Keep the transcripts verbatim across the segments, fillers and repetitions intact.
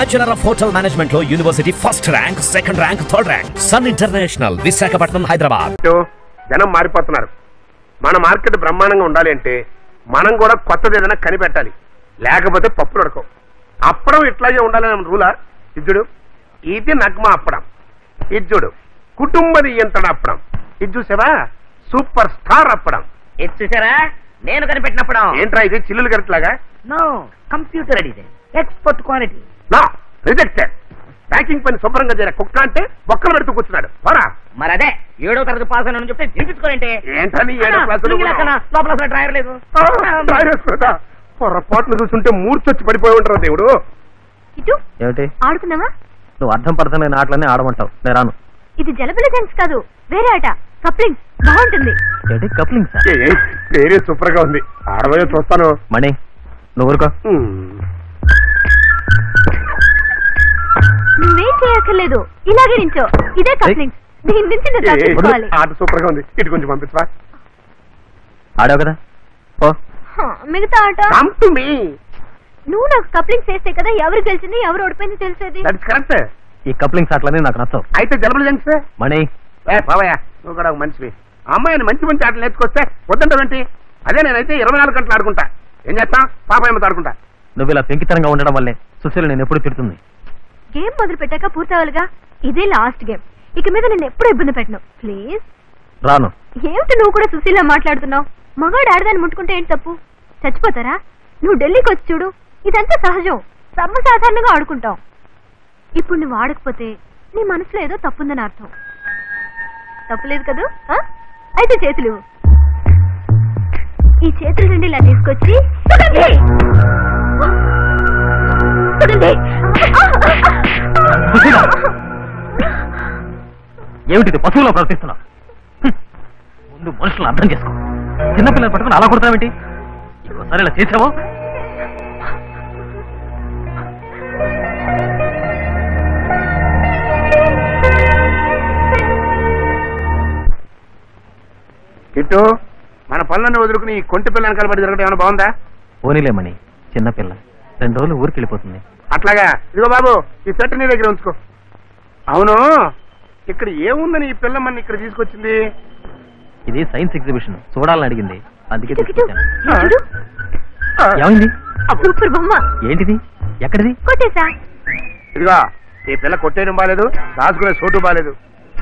Bachelor of hotel management లో university first rank, second rank, third rank. Sun international, Visakhapatnam, Hyderabad. జనం మారిపోతున్నారు. మన market బ్రహ్మాండంగా ఉండాలి అంటే మనం కూడా కొత్తది ఏదైనా కనిపెట్టాలి, లేకపోతే పప్పులు ఉడకవు. అప్పడం ఇట్లాగే ఉండాలని రూలా? ఇజ్జుడు ఇది నగ్మ అప్పడం, ఇజ్జుడు కుటుంబది ఎంతడ అప్పడం, ఇది చూసావా సూపర్ స్టార్ అప్పడం. ఇది చూసారా నేను కనిపెట్టినప్పుడు. ఏంట్రా ఇది చిల్లులు గరిట్లాగా? No, computer design, expert quality. No, rejected. Packing పని శుభ్రంగా చేరే కుక్క అంటే బొక్కలు పెడుతూ కూర్చున్నాడు. పోరా. మరి అదే ఏడో తరగతి పాస్ అని చెప్తే దింపించుకోండి. ఏంటని ఏడో క్లాసులు లోపల డ్రైవర్ లేదు. పొరపాట్లు చూస్తుంటే మూర్చొచ్చి పడిపోయి ఉంటారు దేవుడు. ఇటు ఏమిటి ఆడుకుందామా? నువ్వు అర్థం పడతానే ఆటలనే ఆడమంటావు, నేను రాను. ఇది జలబుల జెంట్స్ కాదు, వేరే ఆట. కప్లింగ్ బాగుంటుంది. ఏంటి కప్లింగ్? పేరే సూపర్ గా ఉంది. ఆడబోయే చూస్తాను. మణి నువ్వు ఊరుకో. నువ్వేం చేయక్కర్లేదు, ఇలాగే నించో. ఇదే కప్లింగ్. దీని నుంచి నువ్వు తప్పించుకోవాలి. ఆట సూపర్ గా ఉంది. ఇటు కొంచెం పంపించవా? ఆడావు కదా, ఓ మిగతా ఆట కమ్ టు మీ. నువ్వు నాకు కప్లింగ్ చేస్తే కదా ఎవరు గెలిచింది ఎవరు ఓడిపోయింది తెలిసేది. That's correct. ఈ కప్లింగ్స్ అట్లనే నాకు నచ్చవు. అయితే జలబుల జంక్స్ మణి బావయ్య, నువ్వు కూడా ఒక మనిషివి. అమ్మాయిని మంచి మంచి ఆటలు నేర్చుకొస్తే వద్దంటావేంటి? అదే నేనైతే ఇరవై నాలుగు గంటలు ఆడుకుంటా. ఏం చేస్తా? పాపాయమ్మతో ఆడుకుంటా. నువ్వు ఇలా పెంకితనంగా ఉండడం వల్లే సుశీల నేను ఎప్పుడు తిడుతుంది. గేమ్ మొదలు పెట్టాక పూర్తవాలిగా. ఇదే లాస్ట్ గేమ్. ఇక మీద నేను ఎప్పుడు ఇబ్బంది పెట్టను ప్లీజ్. రాను. ఏమిటి నువ్వు కూడా సుశీలా మాట్లాడుతున్నావు? మగాడు ఆడదాన్ని ముట్టుకుంటే ఏంటి తప్పు? చచ్చిపోతారా? నువ్వు ఢిల్లీకి వచ్చి చూడు, ఇదంతా సహజం. సర్వసాధారణంగా ఆడుకుంటాం. ఇప్పుడు నువ్వు ఆడకపోతే నీ మనసులో ఏదో తప్పుందని అర్థం. తప్పులేదు కదూ? అయితే చేతులు ఈ చేతుల నుండి ఇలా తీసుకొచ్చి ఏమిటిది పశువులో ప్రవర్తిస్తున్నావు? ముందు మనుషులను అర్థం చేసుకో. చిన్నపిల్లలు పట్టుకుని అలా కొడతావేంటి? ఇంకోసారి ఇలా చేసావో ఇటు మన పనులన్నీ వదులుకుని ఈ కొంటి పిల్లని కలబడి జరగడం ఏమైనా బాగుందా? పోనీలేమని, చిన్నపిల్ల రెండు రోజులు ఊరికి వెళ్ళిపోతుంది. అట్లాగా? ఇదిగో బాబు, ఈ సెట్ నీ దగ్గర ఉంచుకో. అవును, ఇక్కడ ఏముందని ఈ పిల్ల మన ఇక్కడ తీసుకొచ్చింది? ఇది సైన్స్ ఎగ్జిబిషన్, చూడాలని అడిగింది, అందుకే తీసుకొచ్చాను. ఏమైంది? సూపర్ బొమ్మ. ఏంటిది? ఎక్కడిది? కొట్టేసా. ఇదిగో, ఈ పిల్ల కొట్టేయడం బాలేదు, రాసుకునే చోటు బాలేదు.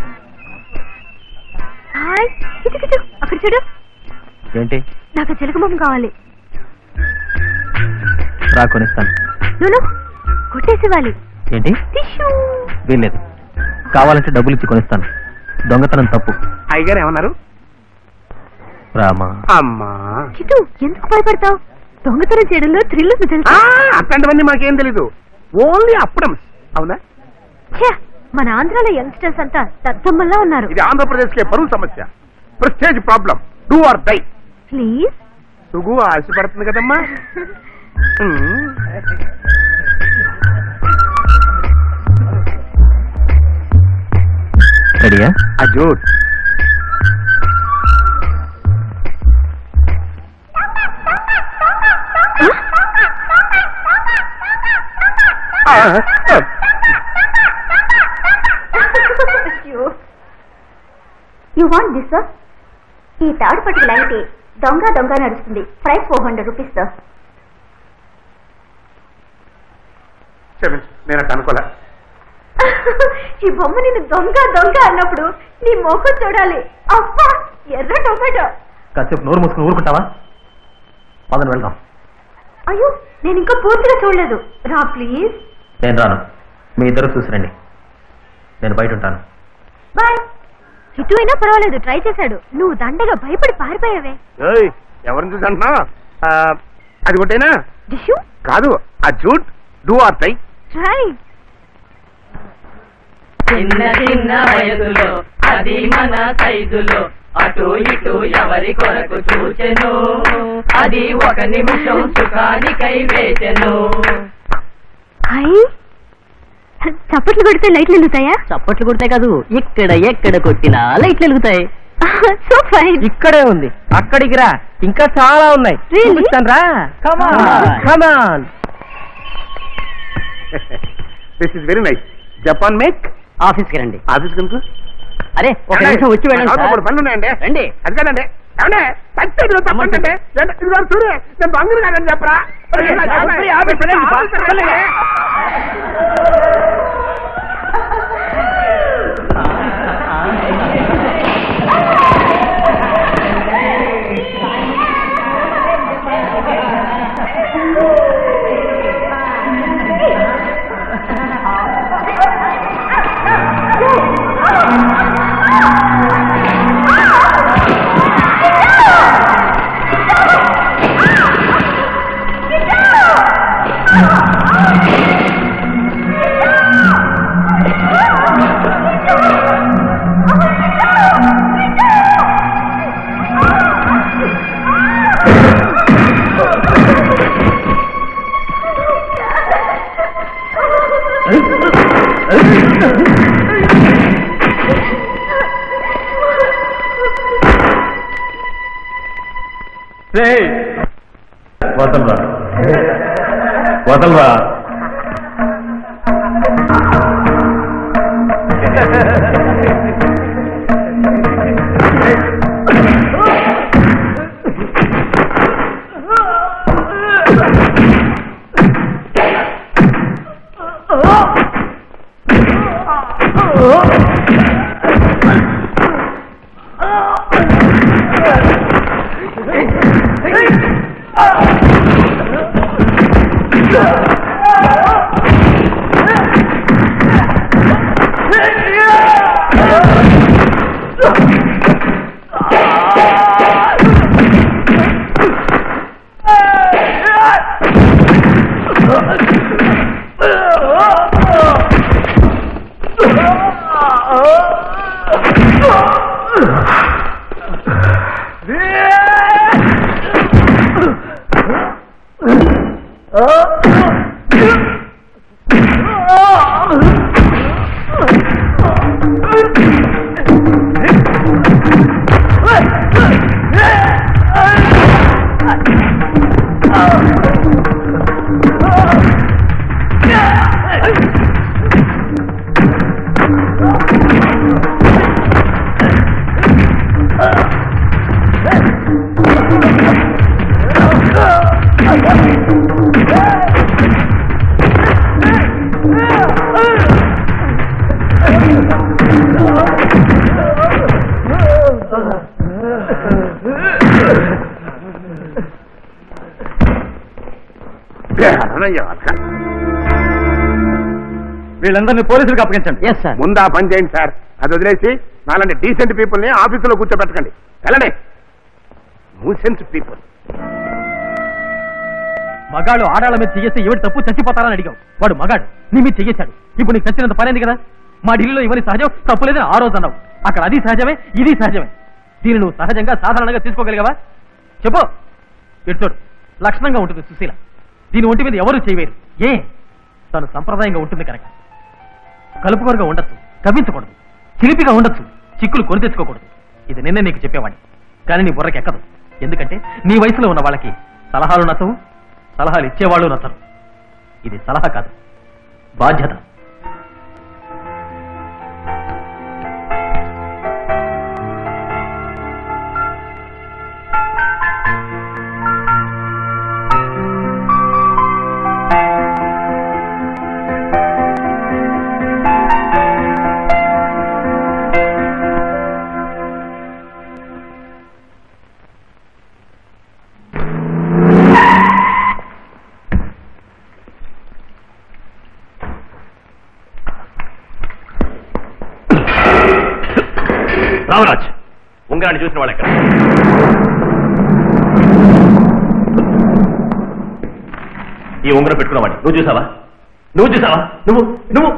అక్కడ చూడు. ఏంటి? నాకు చిలక బొమ్మ కావాలి. రా కొనిస్తాను. నువ్వు కొట్టేసేవాలి. ఏంటి? వీల్లేదు, కావాలంటే డబ్బులు ఇచ్చి కొనిస్తాను. దొంగతనం తప్పు. అయ్యగారు ఏమన్నారు? రామా. అమ్మా చిటు, ఎందుకు భయపడతావు? దొంగతనం చేయడంలో థ్రిల్ ఉంది తెలుసా? అట్లాంటివన్నీ మాకేం తెలీదు, ఓన్లీ అప్పడం. అవునా? మన ఆంధ్రాలో యంగ్స్టర్స్ అంతా దద్దమ్మల్లా ఉన్నారు. ఇది ఆంధ్రప్రదేశ్ కే పరువు సమస్య, prestige problem. Do or die please. సుగు ఆశపడుతుంది కదమ్మా. రెడీయా? అజూట్. You want this sir? ఈ థర్డ్ పట్టుకు లాంటి దొంగ దొంగ నడుస్తుంది. Price four hundred rupees sir. నేను అనుకోలే. ఈ బొమ్మ నేను దొంగ దొంగ అన్నప్పుడు నీ మొహం చూడాలి. అబ్బా, ఎర్ర టొమాటో. కాసేపు నోరు మూసుకుని ఊరుకుంటావా? పదని వెళ్దాం. అయ్యో, నేను ఇంకా పూర్తిగా చూడలేదు. రా ప్లీజ్. నేను రాను, మీ ఇద్దరు చూసిరండి, నేను బయట ఉంటాను. బాయ్. ఇటు అయినా పర్వాలేదు, ట్రై చేశాడు. నువ్వు దండగా భయపడి పారిపోయావే. ఎవరిని చూసి అంటున్నా? అది ఒకటేనా? డిషు కాదు, ఆ jute. Do or try. Try. చిన్న చిన్న వయసులో అది మన సైజులో అటు ఇటు ఎవరి కొరకు చూచెను, అది ఒక నిమిషం సుఖానికై వేచెను. చప్పట్లు కొడితే లైట్లు వెలుగుతాయా? చప్పట్లు కొడతాయి కాదు, ఇక్కడ ఎక్కడ కొట్టినా లైట్లు వెలుగుతాయి. So fine. ఇక్కడే ఉంది, అక్కడికి రా, ఇంకా చాలా ఉన్నాయి. రా, come on come on. This is very nice. Japan make. ఆఫీస్కి రండి. ఆఫీస్ కనుక అరే ఒక నిమిషం వచ్చి వెళ్ళండి సార్. మూడు పనులు ఉన్నాయండి. రండి. అది కాదండి. ఏమండి పచ్చడి తప్పండి. ఇదిగో చూడు నేను బంగారు కాదని చెప్పరా. వదలరా వదలరా. వీళ్ళందరినీ పోలీసులకు అప్పగించండి. Yes sir. ముందు ఆ పని చేయండి సార్. అది వదిలేసి నాలాంటి డీసెంట్ పీపుల్ ని ఆఫీసులో కూర్చోబెట్టకండి. వెళ్ళండి. Nuisance people. మగాడు ఆడాళ్ళ మీద చెయ్యేస్తే ఎవడు తప్పు చచ్చిపోతారని అడిగావు. వాడు మగాడు నీ మీద చెయ్యేశాడు. ఇప్పుడు నీకు చచ్చినంత పనేంది కదా. మా ఢిల్లీలో ఇవన్నీ సహజం, తప్పులేదని ఆ రోజు అన్నావు. అక్కడ అది సహజమే, ఇది సహజమే. దీన్ని నువ్వు సహజంగా సాధారణంగా తీసుకోగలిగావా చెప్పు. ఎడుతోడు లక్షణంగా ఉంటుంది సుశీల. దీని ఒంటి మీద ఎవరు చేయవేరు. ఏ తను సంప్రదాయంగా ఉంటుంది కనుక. కలుపుకొరగా ఉండొచ్చు, కవ్వించకూడదు. చిలిపిగా ఉండొచ్చు, చిక్కులు కొని తెచ్చుకోకూడదు. ఇది నిన్నే నీకు చెప్పేవాడిని. కానీ నీ బుర్రకి ఎక్కదు. ఎందుకంటే నీ వయసులో ఉన్న వాళ్ళకి సలహాలు నచ్చవు, సలహాలు ఇచ్చేవాళ్ళు నచ్చరు. ఇది సలహా కాదు, బాధ్యత. రామరాజ్, ఉంగరాన్ని చూసిన వాళ్ళు ఎక్కడ? ఈ ఉంగరం పెట్టుకున్నవాడి నువ్వు చూసావా? నువ్వు చూసావా? నువ్వు నువ్వు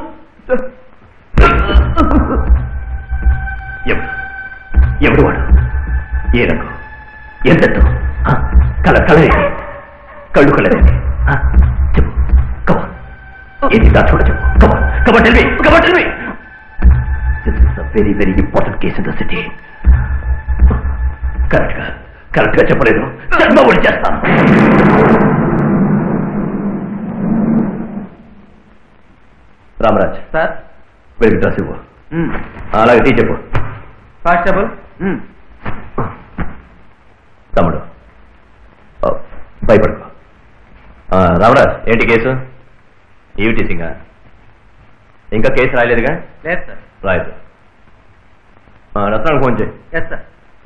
ఎవడు ఎవడు వాడు? ఏ రంగు? ఎంతెత్తు? కల కలరేది? కళ్ళు కలరేది? చెప్పు. కమా ఏది దాచుకుంటా చెప్పు. కమా కమా టెల్ మీ కమా tell me. This is a very, very important case in the city. Correct గా కరెక్ట్ గా చెప్పలేదు. జన్మ ఒడి చేస్తాను. రామరాజ్ సార్ వీడికి డ్రెస్ ఇవ్వు అలాగే టీ చెప్పు కానిస్టేబుల్ తమ్ముడు భయపడుకో రామరాజ్ ఏంటి కేసు ఈవి టీసింగా ఇంకా కేసు రాయలేదుగా లేదు సార్ రాయదు రత్నానికి ఫోన్ చేయి ఎస్ సార్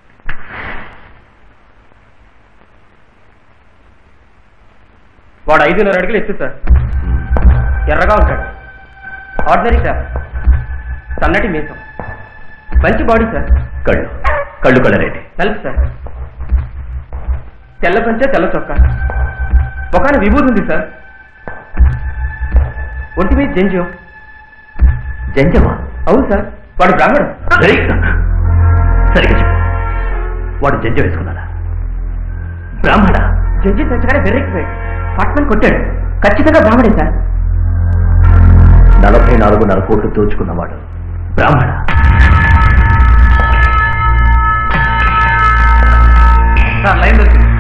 వాడు ఐదున్నర అడుగులు ఎత్తు సార్ ఎర్రగా ఉంటాడు ఆర్డినరీ సార్ సన్నటి మీసం మంచి బాడీ సార్ కళ్ళు కళ్ళు కళ్ళరేంటి తెలుసు సార్ తెల్ల పంచే తెల్ల చొక్కా ఒకన విభూతి ఉంది సార్ ఒంటి మీద జంజం జంజమా అవును సార్ వాడు బ్రాహ్మడు సరిగ్గా చెప్పు వాడు జంజం వేసుకున్నాడా బ్రాహ్మణ జంజి తెచ్చగానే బెర్రెక్కిపోయాడు పట్మని కొట్టాడు ఖచ్చితంగా బ్రాహ్మడే సార్ నలభై నాలుగున్నర కోట్లు దోచుకున్నవాడు బ్రాహ్మణ సార్ లైన్ దొరికింది